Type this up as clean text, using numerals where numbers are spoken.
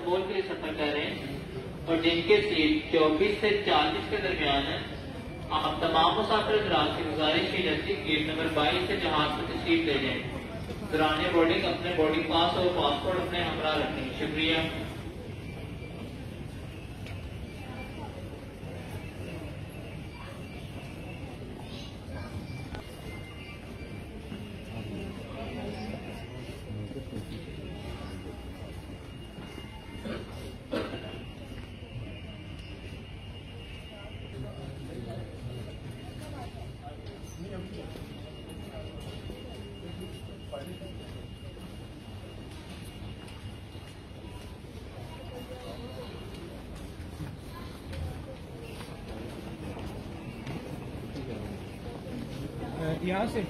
Istanbul کے لیے سفر کر رہے ہیں اور جن کے سیٹ 24 سے 40 کے درمیان ہے، آپ تمام مسافر حضرات کی گزارش کی جاتی ہے گیٹ نمبر 22 سے جہاز میں تشریف لے جائیں۔ دوران بورڈنگ اپنے بورڈنگ پاس اور پاسپورٹ اپنے ہمراہ رکھیں۔ شکریہ۔ یہاں سے